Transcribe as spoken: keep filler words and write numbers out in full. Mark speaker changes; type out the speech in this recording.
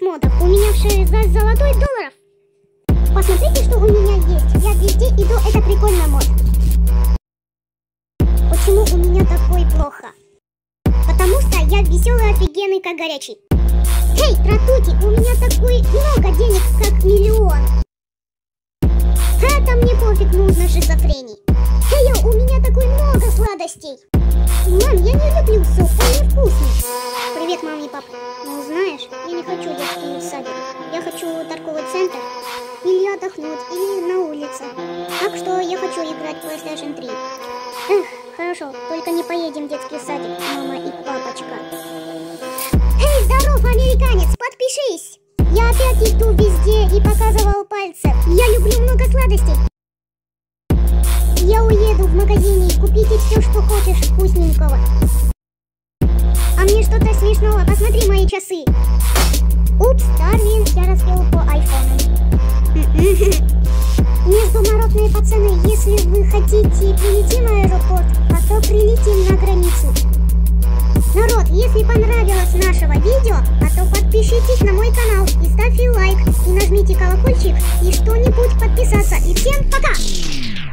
Speaker 1: модов. У меня в шее за золотой долларов. Посмотрите, что у меня есть. Я везде иду, это прикольная мода. Почему у меня такой плохо? Потому что я веселый, офигенный, как горячий. Эй, тратути, у меня такой много денег, как миллион. Это мне пофиг, нужно шизофрений. Эй, у меня такой много сладостей. Мам, я не люблю суп, он невкусный. Привет, мам и папа. Ну, знаешь, я не хочу детский садик. Я хочу торговый центр. Или отдохнуть, или на улице. Так что я хочу играть в плейстейшн три. Эх, хорошо, только не поедем в детский садик, мама и папочка. Эй, здоров, американец, подпишись! Я опять иду везде и показывал пальцы. Я люблю много сладостей. Я уеду в магазине, купите все, что хочешь вкусненького. А мне что-то смешного, посмотри мои часы. Упс, Дарвин, я разбил по айфону. Международные пацаны, если вы хотите прилетим в аэропорт, а то прилетим на границу. Народ, если понравилось нашего видео, а то подпишитесь на мой канал и ставьте лайк, и нажмите колокольчик, и что-нибудь подписаться. И всем пока!